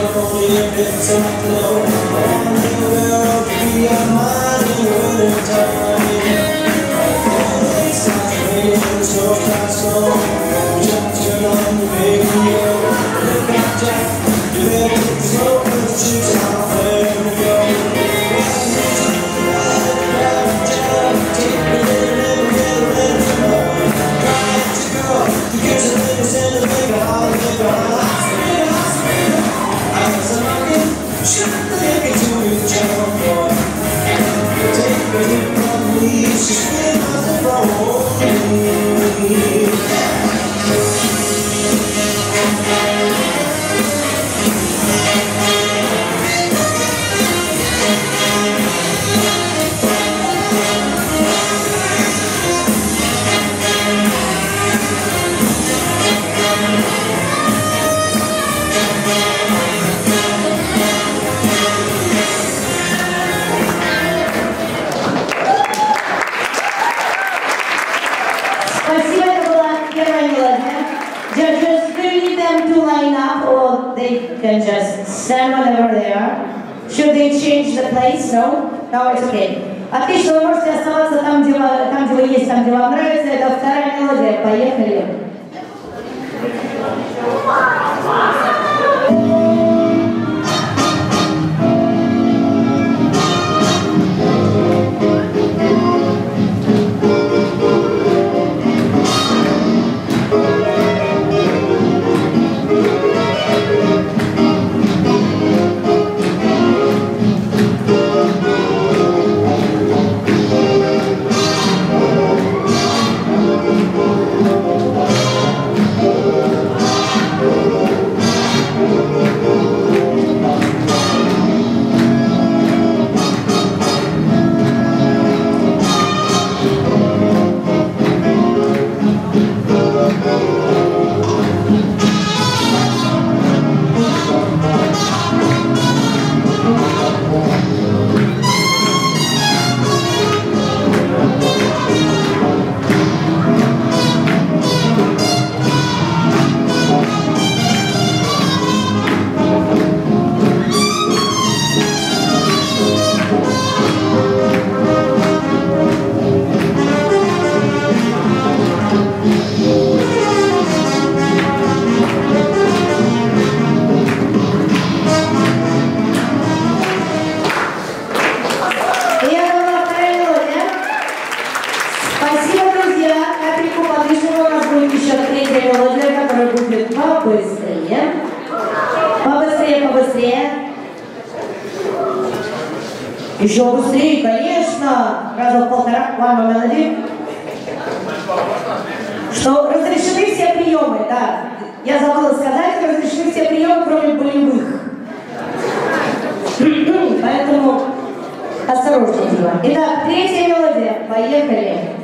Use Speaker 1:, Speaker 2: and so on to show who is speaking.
Speaker 1: Can just stand whenever they are. Should they change the place? No? No, it's okay. Отлично, вы можете оставаться там, где вы есть, там, где вам нравится. Это вторая мелодия. Поехали. Побыстрее. Побыстрее, побыстрее. Еще быстрее, конечно. Раза в полтора. One melody. Что разрешены все приемы, да. Я забыла сказать, что разрешены все приемы, кроме болевых. Поэтому осторожнее. Итак, третья мелодия. Поехали.